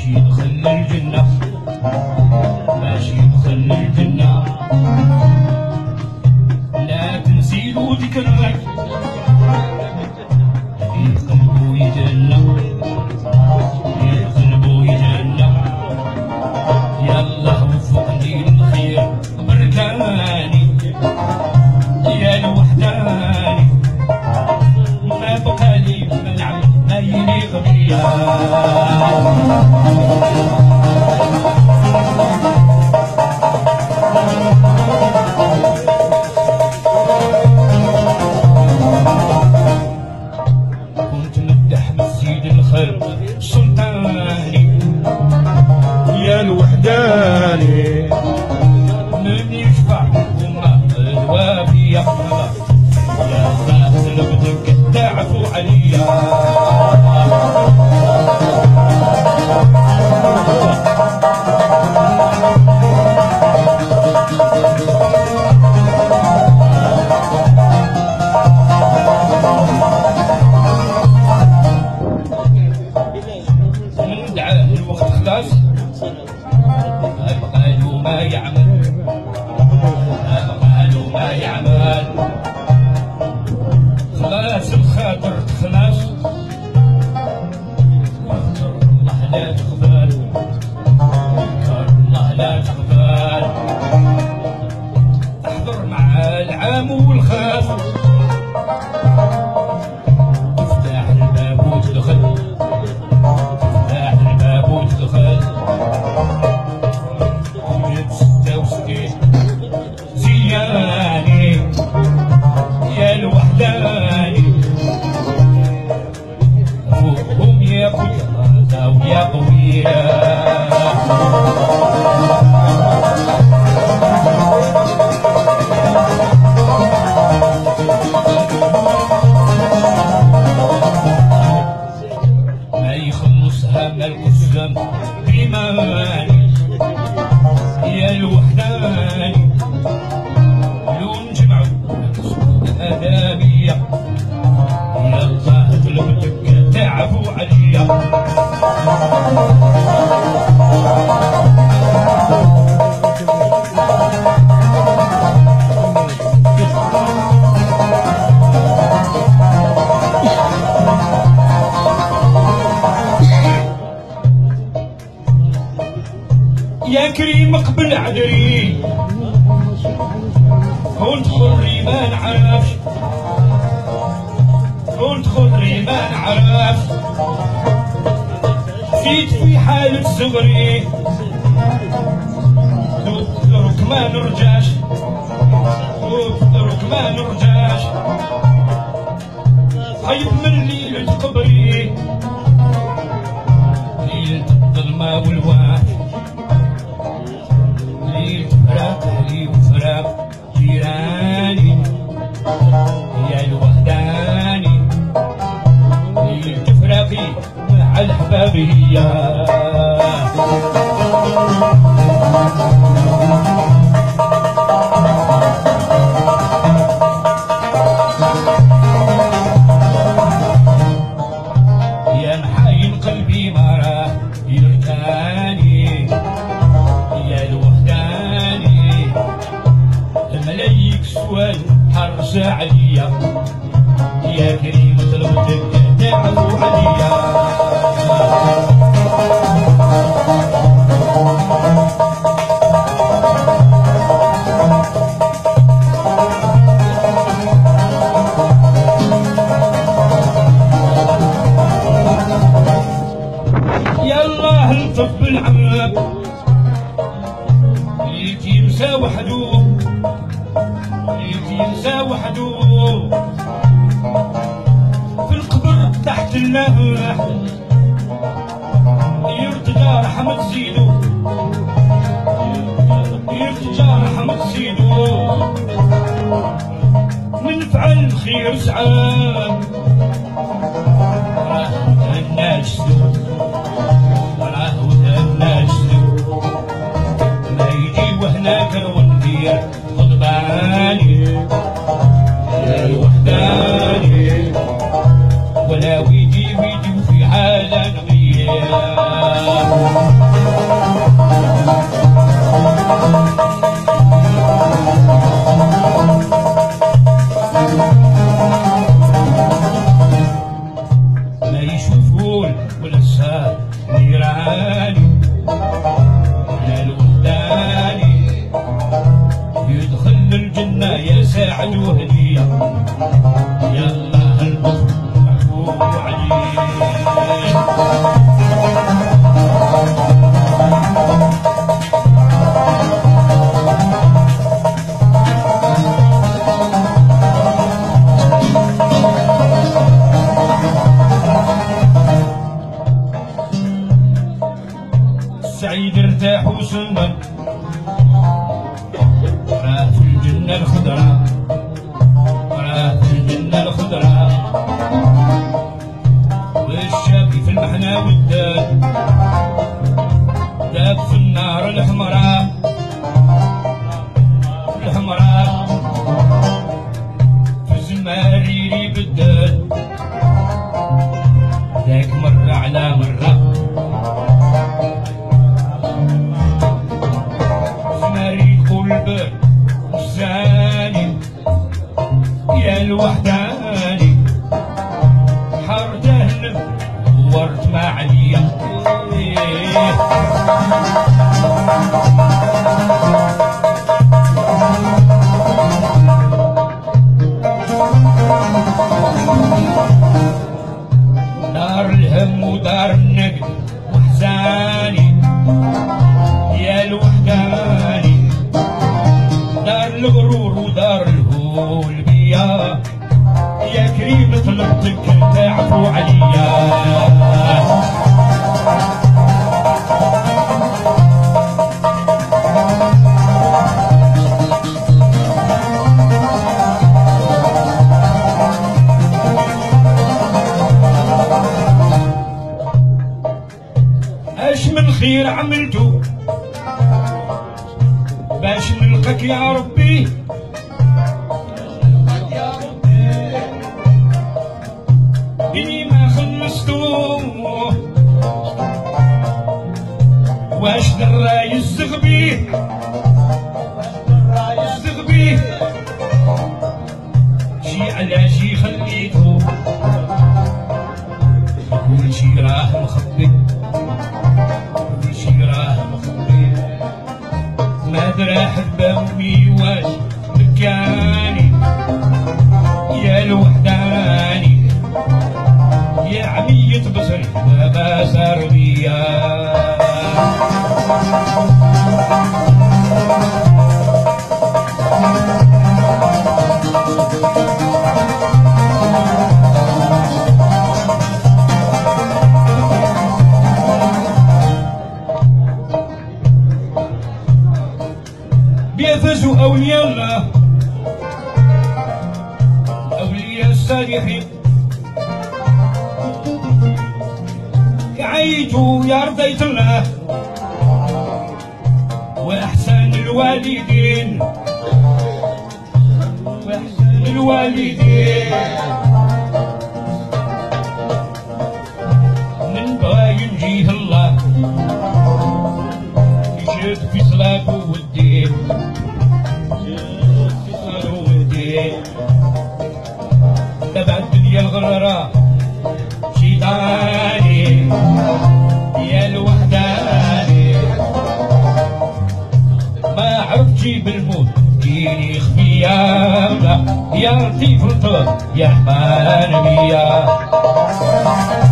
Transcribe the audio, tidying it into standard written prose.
ماشي دخل الجنة ماشي دخل الجنة لا تنسيلو ذكرك يقلبو يتهنى يقلبو يتهنى يالله وفقني للخير بركاني يا الوحداني ما بقى لي منع ما يليق بيا كنت مدح بالسيد الخلق السلطاني يا الوحداني من يشفع وما الوافية يا الله لبدك تعفو عليا من دعاه الوقت خلاص أبقى له ما يعمل أبقى له ما يعمل خلاص الخاطر خلاص الله لا تغفل الله لا تغفل احضر مع العام والخاص تفتح الباب وتدخل تفتح الباب وتدخل 166 زياني يا الوحداني فوقهم يا خويا ويا قوية ما يخلصها ملك السلام بإيماني يا الوحداني لو نجمعوا آدمية يا الله طلبتك تعفو عليا يا كريم قبل عذري كنت خري ما نعرفش كنت خري ما نعرفش زيد في حالة صغري درك ما نرجعش درك ما نرجعش خيب من ليلة قبري ليلة الظلمة والوحش ليلة فراق أهلي وفراق جيراني يا الوحداني ليلة فراقي مع الأحباب هي يا محاين قلبي ما راه يرتاني يا الوحداني الملايك سؤال حرص عليا يا كريم طلبتك تعفو عليا يا الله الطف بالعمام ليك ينسى وحدو ليك ينسى وحدو في القبر تحت اللمح يرتجى رحمة زيدو يرتجى رحمة زيدو من فعل خير سعاد راه الناس راه الناس ما يجي وهناك وندير غضباني يا الوحداني ولا ويجي في حالة نغير تقول ولسان نيراني يا الوحداني يدخل الجنة يا سعد وهدية يلا المخ محبوب عليه. سعيد ارتاح وسلم راه في الجنة الخضراء راه في الجنة الخضراء والشافي في المحنى والداد داب في النار الحمراء الحمراء في الزماريري بالداد ذاك مرة على مرة البر الزاني يا الوحداني حار جهنم ورد ما عليا دار الهم ودار النقد وحزاني يا الوحداني دار الغرور ودار الهول بيا يا كريم طلبتك تعفو عليا. اش من خير عملتو باش نلقاك يا ربي بني ما خلصتو واش دراي الزغبي الزغبي شي على شي خليتو كل شي راه مخبي كل شي راه مخبي ما درا حباوي واش مكاني يا الوحداني يا عمية بصري بابا صار بيا. بيفزوا أولياء الله أولياء الصالحين عيتوا يا رضيت الله وأحسن الوالدين وأحسن الوالدين من بغى ينجيه الله يشد في صلاته والدين تبع الدنيا الغرارة شيطاني يا الوحداني ما عرف جيب الموت جيني خفية يا لطيف الطب يا رحمن بيا.